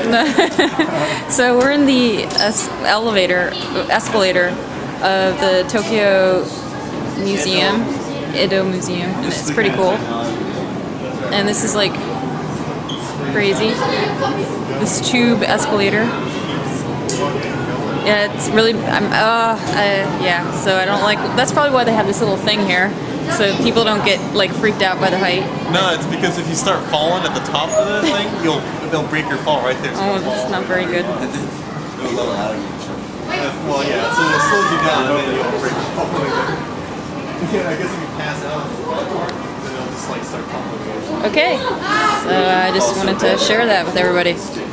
So we're in the escalator of the Tokyo Museum, Edo Museum, and it's pretty cool. And this is like crazy. This tube escalator. Yeah, it's really. Yeah. So I don't like. That's probably why they have this little thing here, so people don't get like freaked out by the height. No, it's because if you start falling at the top of the thing, they'll break your fall right there. Oh, that's not very good. Well, yeah. So it slows you down, and then you'll break your fall. Yeah, I guess if you pass out on the part, then it'll just like start tumbling. Okay. So I just wanted to share that with everybody.